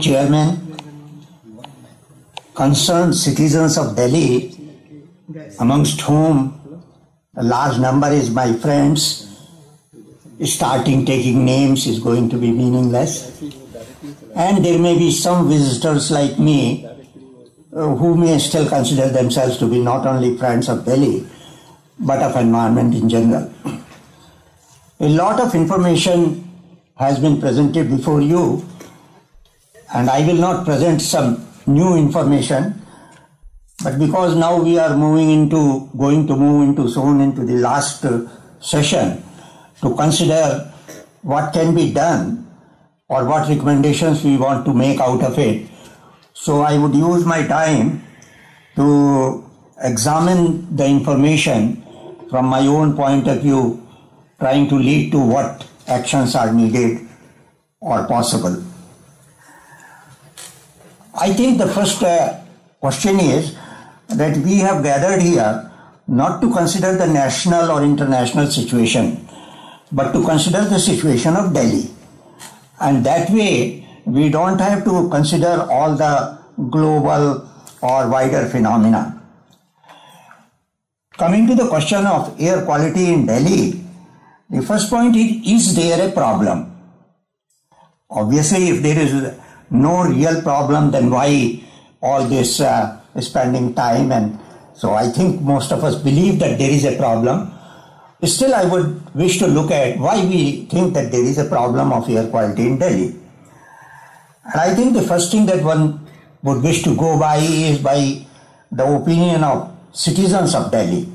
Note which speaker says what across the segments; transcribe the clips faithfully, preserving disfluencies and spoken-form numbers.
Speaker 1: Chairman, concerned citizens of Delhi, amongst whom a large number is my friends, starting taking names is going to be meaningless. And there may be some visitors like me uh, who may still consider themselves to be not only friends of Delhi, but of environment in general. A lot of information has been presented before you, and I will not present some new information, but because now we are moving into, going to move into soon into the last uh, session to consider what can be done or what recommendations we want to make out of it. So I would use my time to examine the information from my own point of view, trying to lead to what actions are needed or possible. I think the first uh, question is that we have gathered here not to consider the national or international situation, but to consider the situation of Delhi. And that way, we don't have to consider all the global or wider phenomena. Coming to the question of air quality in Delhi, the first point is, is there a problem? Obviously, if there is no real problem, then why all this uh, spending time? And so I think most of us believe that there is a problem. Still, I would wish to look at why we think that there is a problem of air quality in Delhi. And I think the first thing that one would wish to go by is by the opinion of citizens of Delhi.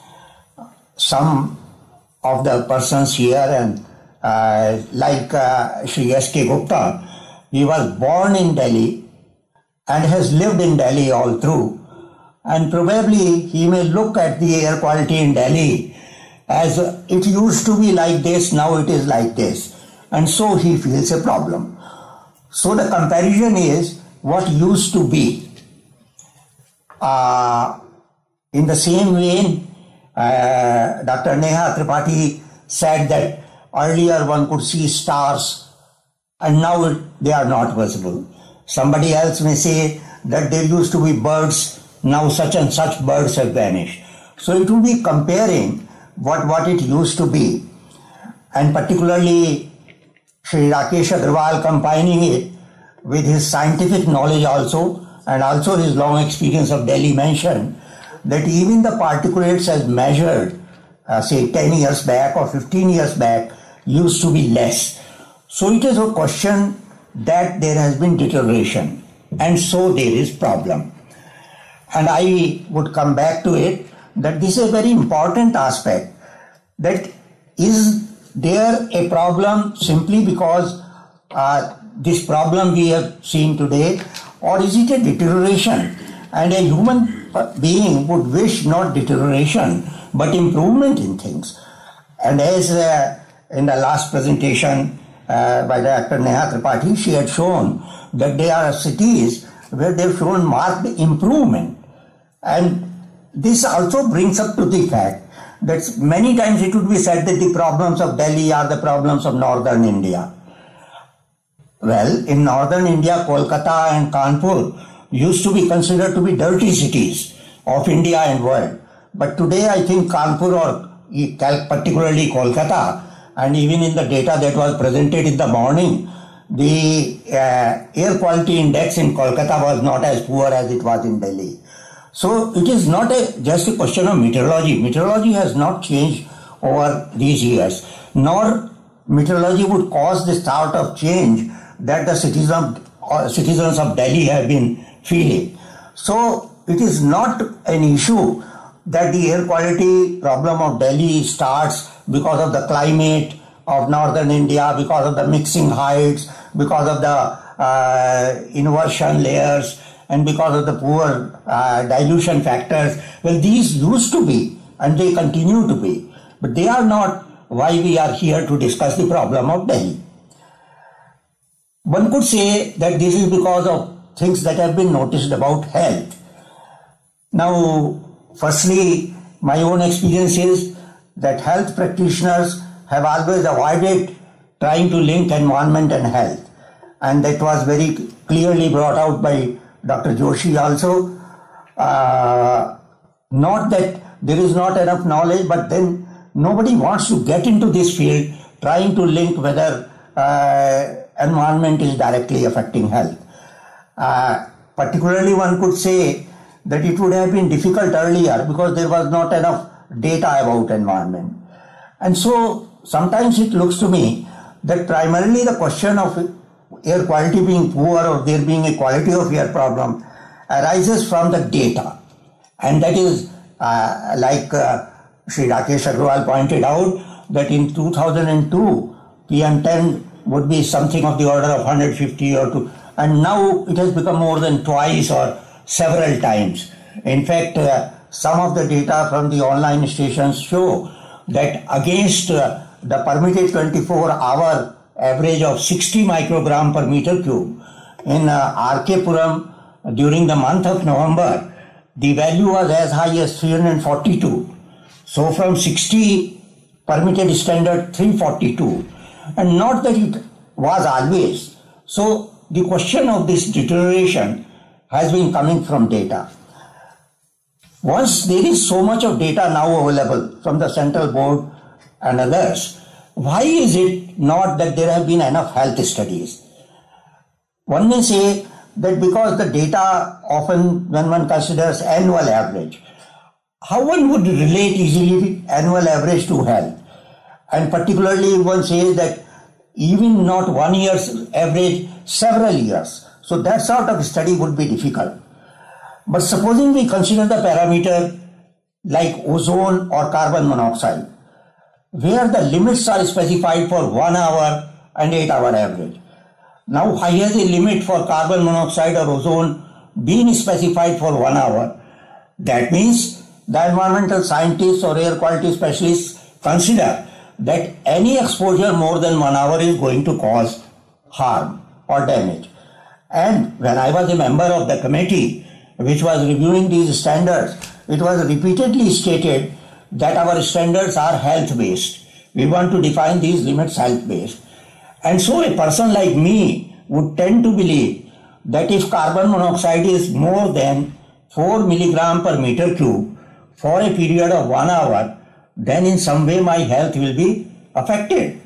Speaker 1: Some of the persons here, and uh, like uh, Shri S K Gupta, he was born in Delhi and has lived in Delhi all through. And probably he may look at the air quality in Delhi as it used to be like this, now it is like this. And so he feels a problem. So the comparison is what used to be. Uh, in the same vein, uh, Doctor Neha Tripathi said that earlier one could see stars and now it, they are not visible. Somebody else may say that there used to be birds, now such and such birds have vanished. So it will be comparing what, what it used to be, and particularly Shri Rakesh Agarwal combining it with his scientific knowledge also, and also his long experience of Delhi, mentioned that even the particulates as measured, uh, say ten years back or fifteen years back, used to be less. So it is a question that there has been deterioration, and so there is problem. And I would come back to it, that this is a very important aspect, that is there a problem simply because uh, this problem we have seen today, or is it a deterioration? And a human being would wish not deterioration but improvement in things. And as uh, in the last presentation uh, by Doctor Neha Tripathi, she had shown that there are cities where they have shown marked improvement. And this also brings up to the fact that many times it would be said that the problems of Delhi are the problems of northern India. Well, in northern India, Kolkata and Kanpur used to be considered to be dirty cities of India and world. But today I think Kanpur, or particularly Kolkata, and even in the data that was presented in the morning, the uh, air quality index in Kolkata was not as poor as it was in Delhi. So it is not a, just a question of meteorology. Meteorology has not changed over these years, nor meteorology would cause the sort of change that the citizens of, uh, citizens of Delhi have been feeling. So it is not an issue that the air quality problem of Delhi starts because of the climate of northern India, because of the mixing heights, because of the uh, inversion layers, and because of the poor uh, dilution factors. Well, these used to be, and they continue to be, but they are not why we are here to discuss the problem of Delhi. One could say that this is because of things that have been noticed about health. Now, firstly, my own experience is that health practitioners have always avoided trying to link environment and health. and that was very clearly brought out by Doctor Joshi also. Uh, not that there is not enough knowledge, but then nobody wants to get into this field trying to link whether uh, environment is directly affecting health. Uh, particularly one could say that it would have been difficult earlier because there was not enough data about environment. And so sometimes it looks to me that primarily the question of air quality being poor or there being a quality of air problem arises from the data. And that is uh, like uh, Shri Rakesh Agrawal pointed out that in two thousand two P M ten would be something of the order of one hundred fifty or two, and now it has become more than twice or several times. In fact, uh, some of the data from the online stations show that against uh, the permitted twenty-four hour average of sixty microgram per meter cube in uh, R K Puram during the month of November, the value was as high as three hundred forty-two. So from sixty permitted standard three hundred forty-two, and not that it was always. So the question of this deterioration has been coming from data. Once there is so much of data now available from the central board and others, why is it not that there have been enough health studies? One may say that because the data often, when one considers annual average, how one would relate easily annual average to health? And particularly one says that even not one year's average, several years. So that sort of study would be difficult. But supposing we consider the parameter like ozone or carbon monoxide, where the limits are specified for one hour and eight hour average. Now, why has a limit for carbon monoxide or ozone been specified for one hour? That means the environmental scientists or air quality specialists consider that any exposure more than one hour is going to cause harm or damage. And when I was a member of the committee which was reviewing these standards, it was repeatedly stated that our standards are health-based. We want to define these limits health-based. And so a person like me would tend to believe that if carbon monoxide is more than four milligram per meter cube for a period of one hour, then in some way my health will be affected.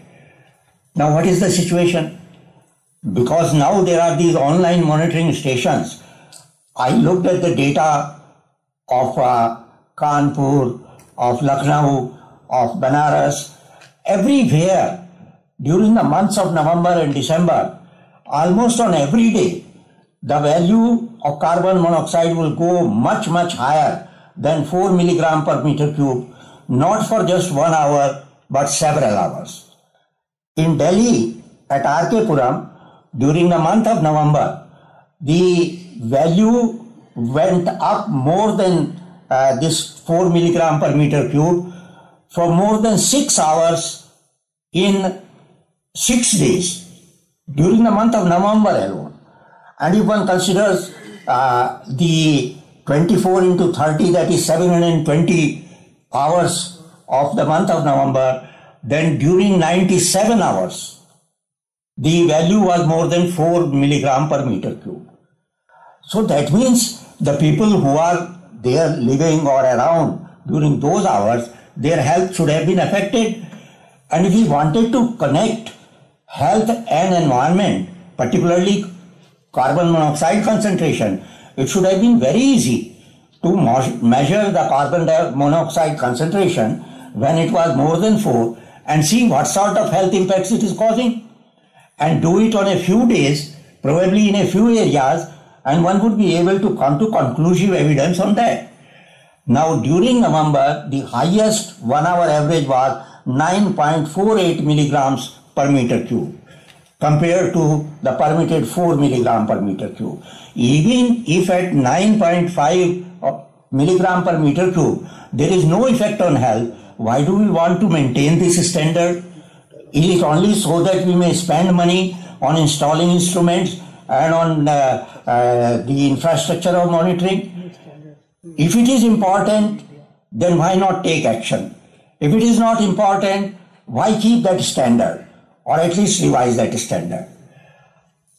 Speaker 1: Now what is the situation? Because now there are these online monitoring stations, I looked at the data of uh, Kanpur, of Lucknow, of Banaras, everywhere during the months of November and December, almost on every day, the value of carbon monoxide will go much, much higher than four milligram per meter cube, not for just one hour, but several hours. In Delhi, at R K Puram, during the month of November, the value went up more than uh, this four milligram per meter cube for more than six hours in six days during the month of November alone. And if one considers uh, the twenty-four into thirty, that is seven hundred twenty hours of the month of November, then during ninety-seven hours, the value was more than four milligram per meter cube. So that means the people who are there living or around during those hours, their health should have been affected. And if we wanted to connect health and environment, particularly carbon monoxide concentration, it should have been very easy to measure the carbon monoxide concentration when it was more than four and see what sort of health impacts it is causing, and do it on a few days, probably in a few areas, and one would be able to come to conclusive evidence on that. Now during November, the highest one hour average was nine point four eight milligrams per meter cube compared to the permitted four milligram per meter cube. Even if at nine point five milligram per meter cube there is no effect on health, why do we want to maintain this standard? Is it only so that we may spend money on installing instruments and on uh, uh, the infrastructure of monitoring? If it is important, then why not take action? If it is not important, why keep that standard, or at least revise that standard?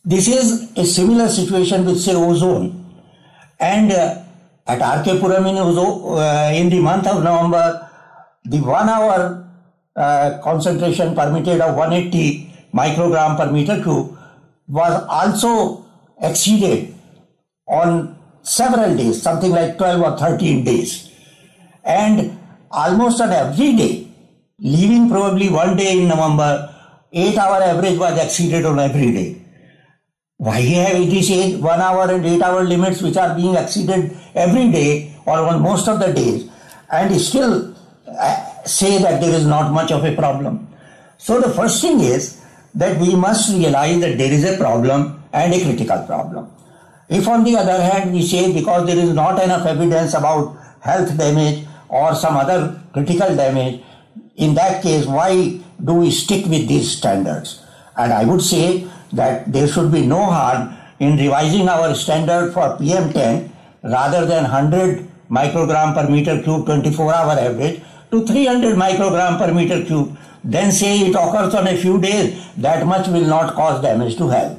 Speaker 1: This is a similar situation with, say, ozone. And uh, at R K Puram in, uh, in the month of November, the one hour uh, concentration permitted of one hundred eighty microgram per meter cube was also exceeded on several days, something like twelve or thirteen days. And almost on every day, leaving probably one day in November, eight hour average was exceeded on every day. Why have these one hour and eight hour limits which are being exceeded every day or on most of the days, and still uh, say that there is not much of a problem? So the first thing is that we must realize that there is a problem and a critical problem. If on the other hand we say because there is not enough evidence about health damage or some other critical damage, in that case why do we stick with these standards? And I would say that there should be no harm in revising our standard for P M ten rather than one hundred microgram per meter cube twenty-four hour average to three hundred microgram per meter cube. Then say it occurs on a few days, that much will not cause damage to health.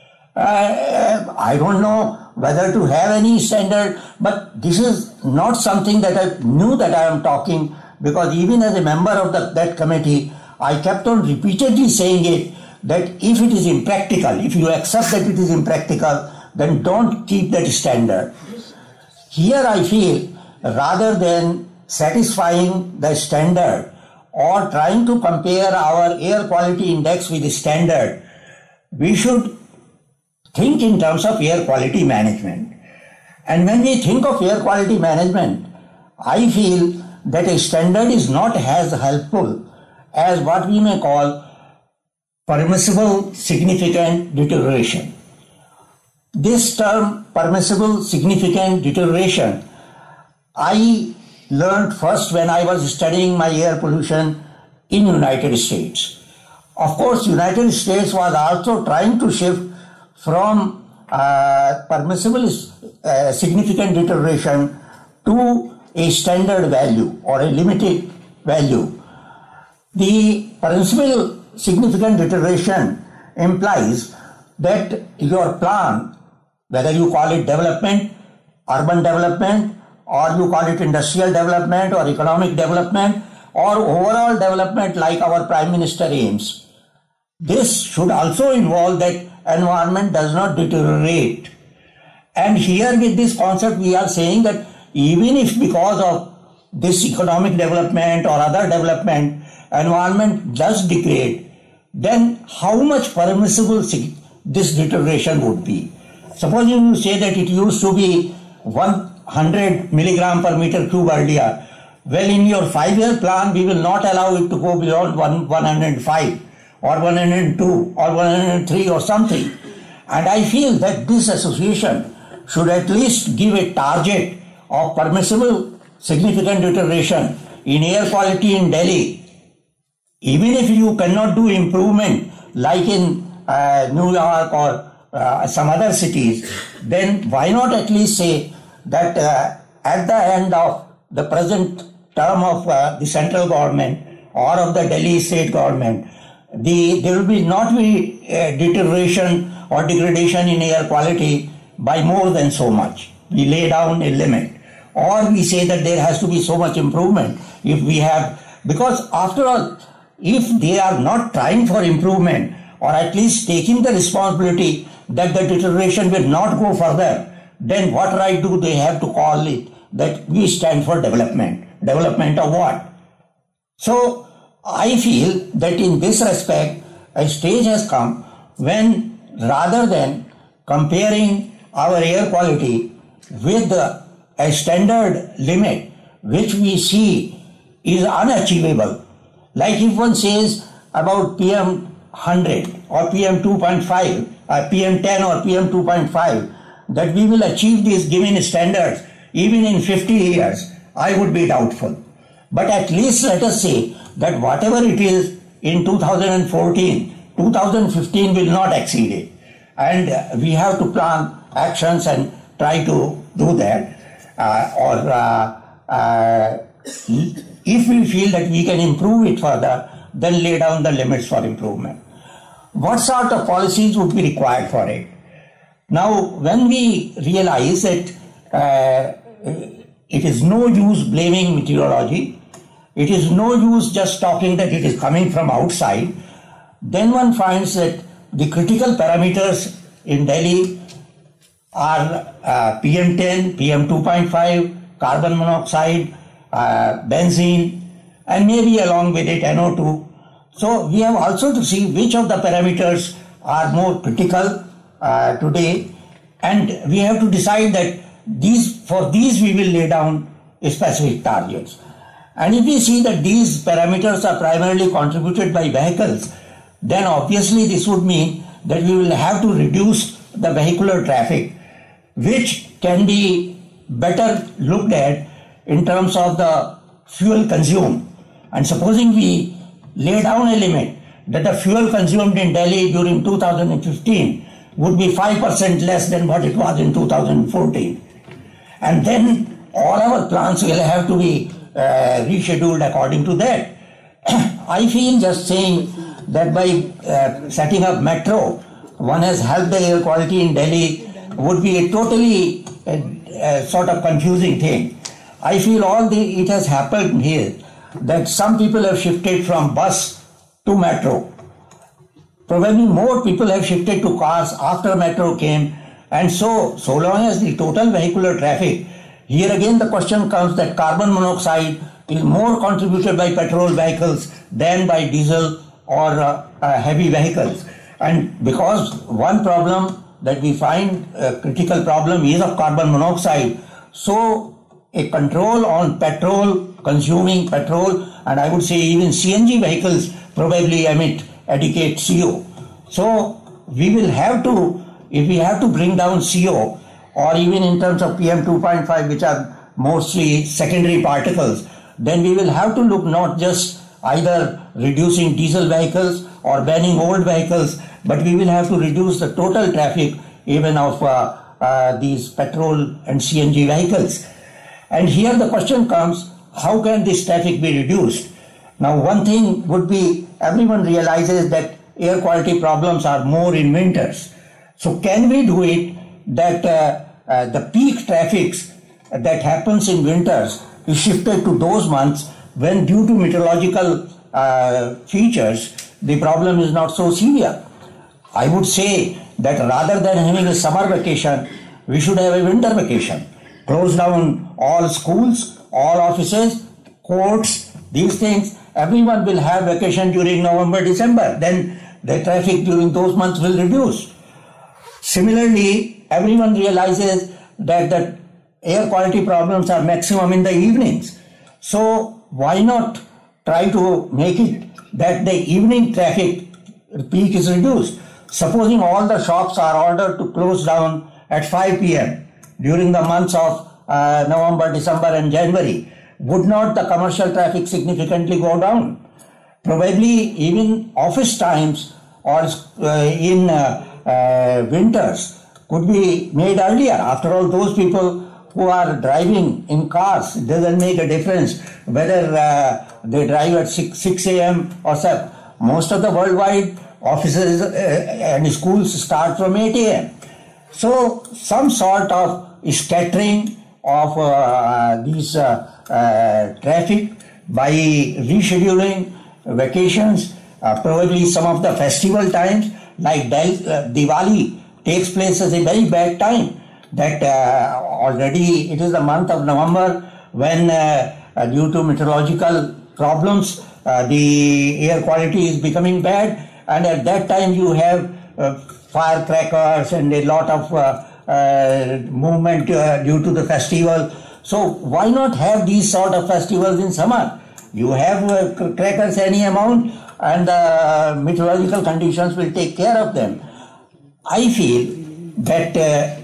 Speaker 1: Uh, I don't know whether to have any standard, but this is not something that I knew that I am talking, because even as a member of the, that committee, I kept on repeatedly saying it, that if it is impractical, if you accept that it is impractical, then don't keep that standard. Here I feel, rather than satisfying the standard or trying to compare our air quality index with the standard, we should think in terms of air quality management. And when we think of air quality management, I feel that a standard is not as helpful as what we may call permissible significant deterioration. This term, permissible significant deterioration, I learned first when I was studying my air pollution in United States. Of course, United States was also trying to shift from uh, permissible uh, significant deterioration to a standard value or a limited value. The permissible significant deterioration implies that your plan, whether you call it development, urban development, or you call it industrial development or economic development or overall development like our Prime Minister aims, this should also involve that environment does not deteriorate. And here with this concept we are saying that even if because of this economic development or other development environment does degrade, then how much permissible this deterioration would be? Suppose you say that it used to be one hundred milligram per meter cube earlier. Well, in your five-year plan, we will not allow it to go beyond one hundred five or one hundred two or one hundred three or something. And I feel that this association should at least give a target of permissible significant deterioration in air quality in Delhi. Even if you cannot do improvement like in uh, New York or uh, some other cities, then why not at least say that uh, at the end of the present term of uh, the central government or of the Delhi state government, the, there will be not be uh, deterioration or degradation in air quality by more than so much. We lay down a limit. Or we say that there has to be so much improvement if we have, because after all, if they are not trying for improvement or at least taking the responsibility that the deterioration will not go further, then what right do they have to call it that we stand for development? Development of what? So I feel that in this respect, a stage has come when rather than comparing our air quality with a standard limit which we see is unachievable, like if one says about P M one hundred or P M two point five, or P M ten or P M two point five, that we will achieve these given standards even in fifty years, I would be doubtful. But at least let us say that whatever it is in two thousand fourteen, two thousand fifteen will not exceed it. And we have to plan actions and try to do that. Uh, or uh, uh, if we feel that we can improve it further, then lay down the limits for improvement. what sort of policies would be required for it? Now, when we realize that uh, it is no use blaming meteorology, it is no use just talking that it is coming from outside, then one finds that the critical parameters in Delhi are uh, P M ten, P M two point five, carbon monoxide, uh, benzene, and maybe along with it N O two. So we have also to see which of the parameters are more critical uh, today, and we have to decide that these for these we will lay down specific targets. And if we see that these parameters are primarily contributed by vehicles, then obviously this would mean that we will have to reduce the vehicular traffic, which can be better looked at in terms of the fuel consumed. And supposing we lay down a limit that the fuel consumed in Delhi during two thousand fifteen would be five percent less than what it was in two thousand fourteen. And then all our plans will have to be uh, rescheduled according to that. I feel just saying that by uh, setting up metro, one has helped the air quality in Delhi would be a totally uh, uh, sort of confusing thing. I feel all the it has happened here that some people have shifted from bus to metro. Probably more people have shifted to cars after metro came, and so so long as the total vehicular traffic, here again the question comes that carbon monoxide is more contributed by petrol vehicles than by diesel or uh, uh, heavy vehicles. And because one problem that we find a critical problem is of carbon monoxide, so a control on petrol, consuming petrol, and I would say even C N G vehicles probably emit adequate C O. So we will have to, if we have to bring down C O, or even in terms of P M two point five, which are mostly secondary particles, then we will have to look not just either reducing diesel vehicles or banning old vehicles, but we will have to reduce the total traffic even of uh, uh, these petrol and C N G vehicles. And here the question comes, how can this traffic be reduced? Now, one thing would be, everyone realizes that air quality problems are more in winters. So can we do it that uh, uh, the peak traffics that happens in winters is shifted to those months when, due to meteorological uh, features, the problem is not so severe? I would say that rather than having a summer vacation, we should have a winter vacation. Close down all schools, all offices, courts, these things. Everyone will have vacation during November, December. Then the traffic during those months will reduce. Similarly, everyone realizes that the air quality problems are maximum in the evenings. So why not try to make it that the evening traffic peak is reduced? Supposing all the shops are ordered to close down at five p m during the months of uh, November, December and January, would not the commercial traffic significantly go down? Probably even office times or uh, in uh, uh, winters could be made earlier. After all, those people who are driving in cars, it doesn't make a difference whether uh, they drive at six a m or seven. Most of the worldwide offices uh, and schools start from eight a m So some sort of scattering of uh, these uh, uh, traffic by rescheduling vacations, uh, probably some of the festival times like Diwali takes place as a very bad time. That uh, already it is the month of November when uh, uh, due to meteorological problems uh, the air quality is becoming bad, and at that time you have uh, firecrackers and a lot of uh, uh, movement uh, due to the festival. So why not have these sort of festivals in summer? You have uh, crackers any amount and the meteorological conditions will take care of them. I feel that uh,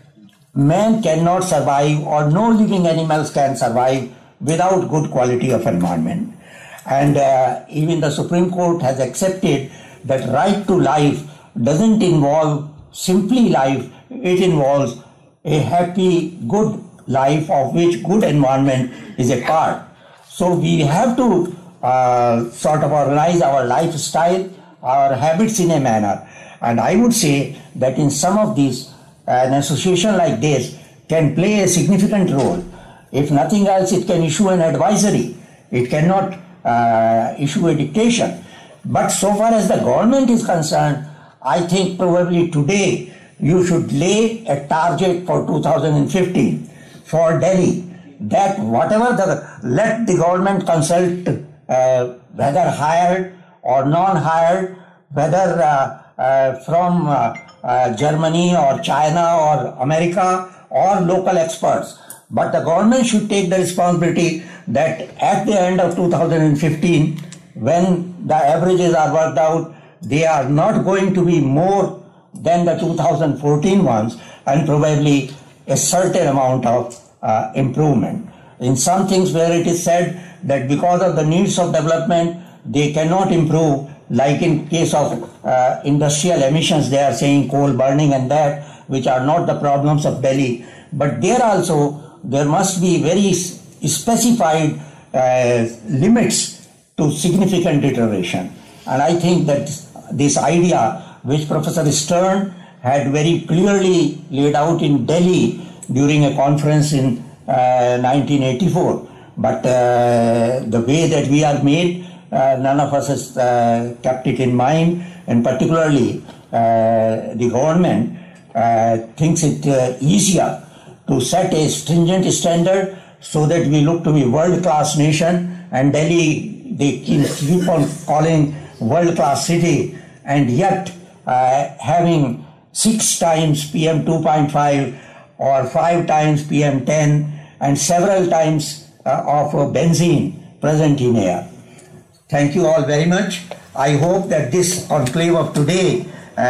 Speaker 1: man cannot survive, or no living animals can survive without good quality of environment. And uh, even the Supreme Court has accepted that right to life doesn't involve simply life, it involves a happy, good life of which good environment is a part. So we have to uh, sort of organize our lifestyle, our habits in a manner. And I would say that in some of these, an association like this can play a significant role. If nothing else, it can issue an advisory. It cannot uh, issue a dictation. But so far as the government is concerned, I think probably today you should lay a target for two thousand fifteen for Delhi, that whatever the, let the government consult uh, whether hired or non-hired, whether uh, uh, from uh, uh, Germany or China or America or local experts. But the government should take the responsibility that at the end of two thousand fifteen, when the averages are worked out, they are not going to be more than the two thousand fourteen ones, and probably a certain amount of uh, improvement. In some things where it is said that because of the needs of development, they cannot improve, like in case of uh, industrial emissions, they are saying coal burning and that, which are not the problems of Delhi. But there also, there must be very specified uh, limits to significant deterioration. And I think that this idea, which Professor Stern had very clearly laid out in Delhi during a conference in uh, nineteen eighty-four, but uh, the way that we are made, uh, none of us has uh, kept it in mind, and particularly uh, the government uh, thinks it uh, easier to set a stringent standard so that we look to be world-class nation, and Delhi they keep on calling world-class city, and yet uh, having six times P M two point five or five times P M ten and several times uh, of uh, benzene present in air. Thank you all very much. I hope that this conclave of today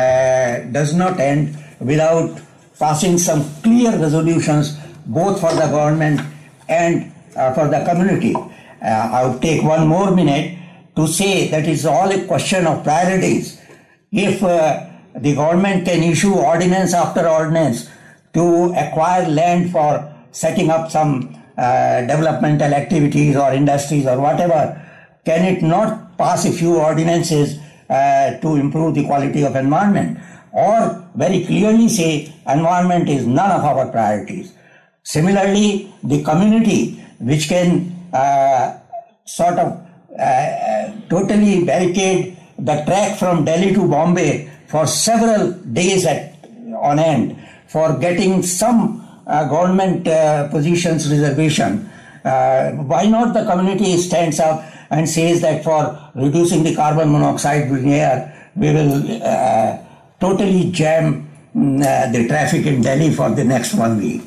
Speaker 1: uh, does not end without passing some clear resolutions both for the government and uh, for the community. Uh, I will take one more minute to say that it's all a question of priorities. If uh, the government can issue ordinance after ordinance to acquire land for setting up some uh, developmental activities or industries or whatever, can it not pass a few ordinances uh, to improve the quality of environment? Or very clearly say environment is none of our priorities. Similarly, the community which can uh, sort of uh, totally barricade the track from Delhi to Bombay for several days at, on end for getting some uh, government uh, positions reservation. Uh, why not the community stands up and says that for reducing the carbon monoxide in the air, we will uh, totally jam uh, the traffic in Delhi for the next one week.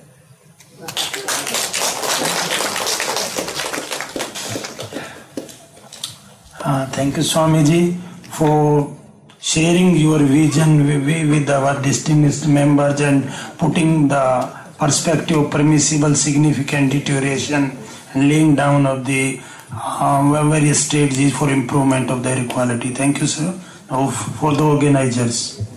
Speaker 2: Uh, thank you, Swamiji, for sharing your vision with, with our distinguished members and putting the perspective of permissible significant deterioration and laying down of the uh, various strategies for improvement of their equality. Thank you, sir. Now, for the organizers.